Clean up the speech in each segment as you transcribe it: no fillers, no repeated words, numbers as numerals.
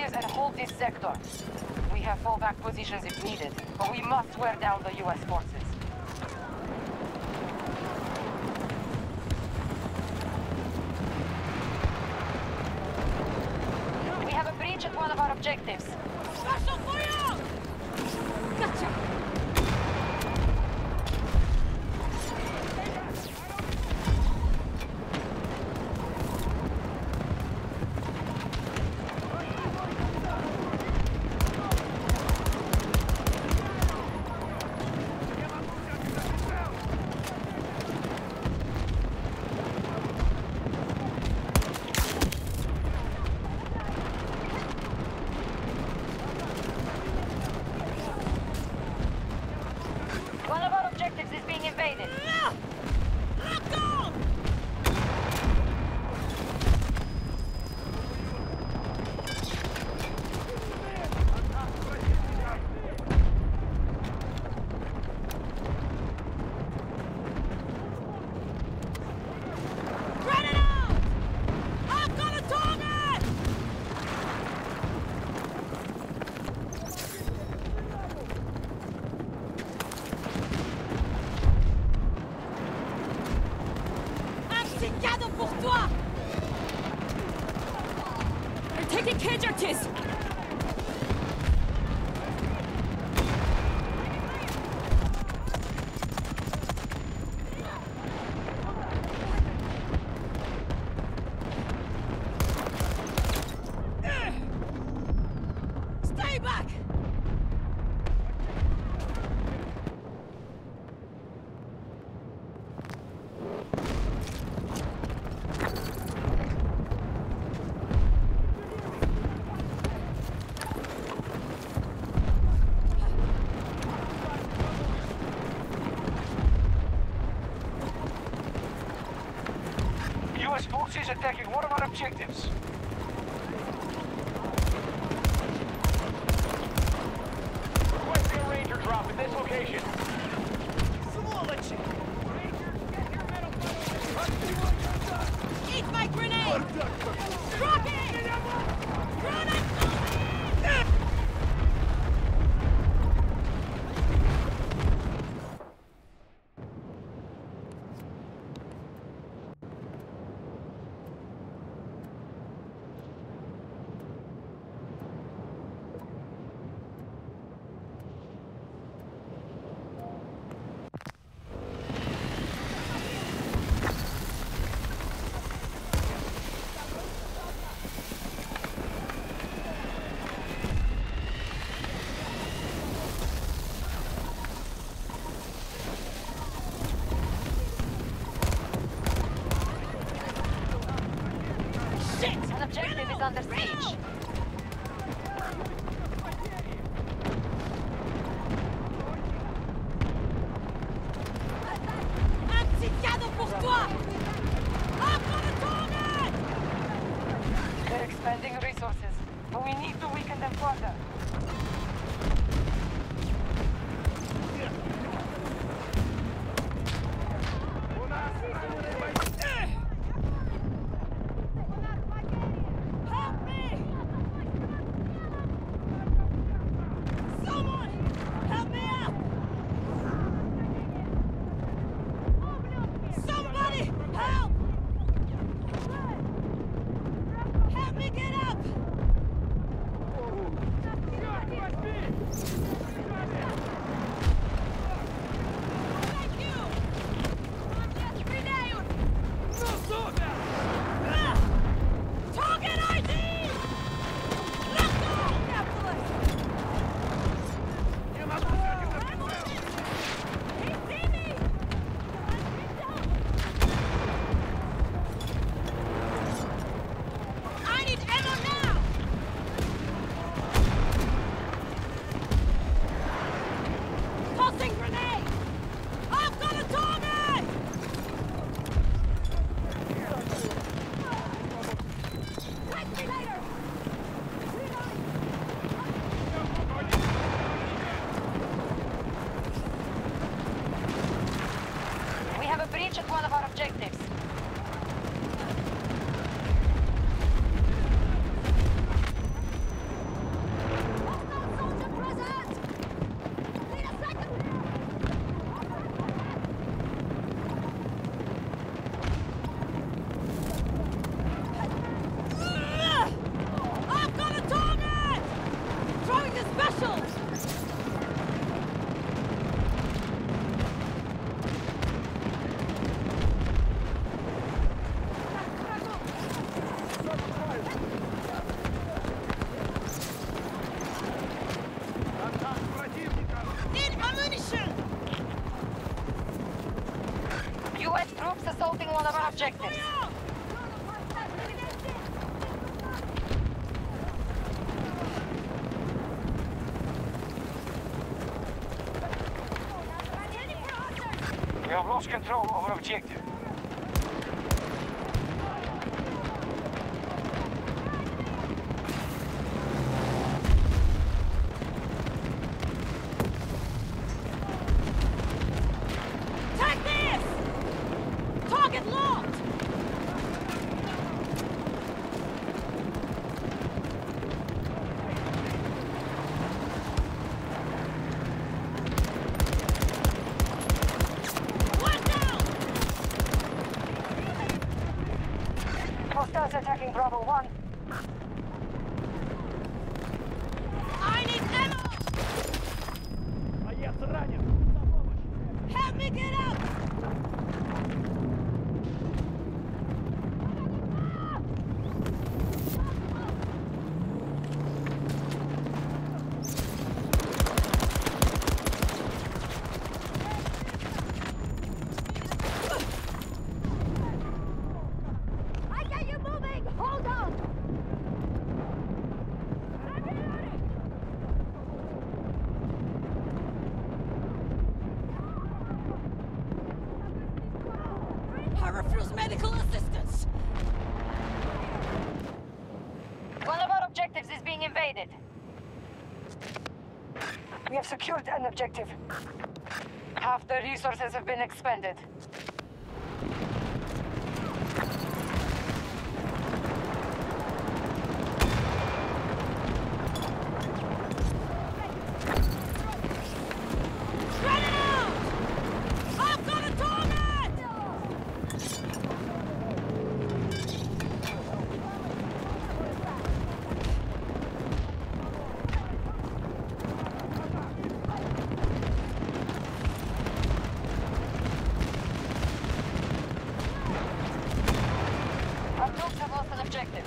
forces and hold this sector. We have fallback positions if needed, but we must wear down the US forces. We have a breach at one of our objectives. Special fire! Gotcha! One of our objectives is being invaded. Locked on! Grenade out! I've got a target! Un petit cadeau pour toi! They're taking casualties! Stay back! US forces attacking one of our objectives. Requesting a Ranger drop at this location. Eat my grenade! Drop it! Grenade! An objective is under siege. Un petit cadeau pour toi! I've got a target! They're expending resources, but we need to weaken them further. Help me! Someone! Help me out! Somebody! Help! Help me get up! Thank you! Grenade! Target ID! Let's go! He see me! I need ammo now! Tossing grenade! I've got a target! Take me later! We have a breach at one of our objectives. US troops assaulting one of our objectives. We have lost control over objective. Take this! Target locked! One down! Hostiles attacking Bravo 1. I need ammo! Help me get out! I get you moving! Hold on! I refuse medical assistance! One of our objectives is being invaded. We have secured an objective. Half the resources have been expended. Spread it out! I've got a target! Our troops have lost an objective.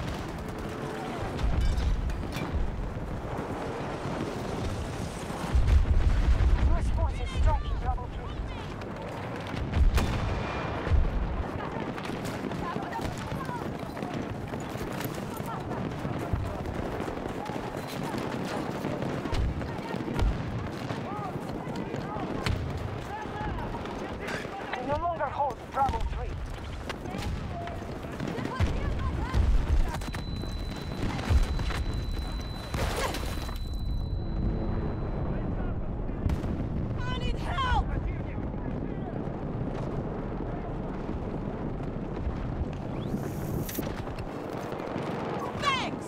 US forces striking Bravo 3. They no longer hold Bravo 3. I need help! Thanks!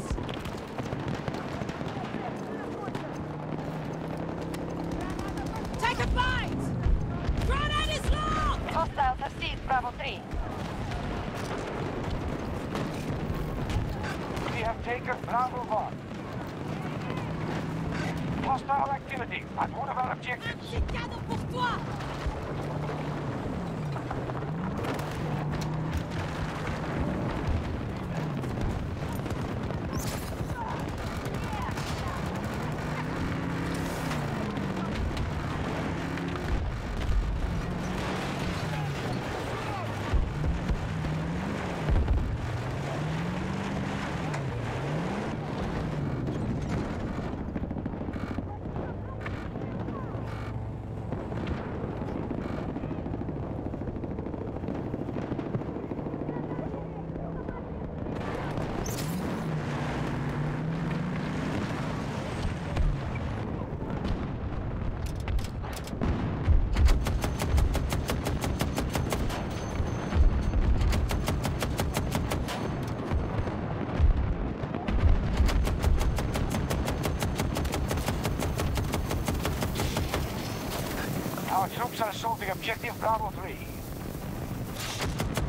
Take a bite! Grenade is locked! Hostiles have seized Bravo 3. We have taken Bravo 1. Hostile activity at one of our objectives. J'ai cadeau pour toi! Our troops are assaulting objective Bravo 3.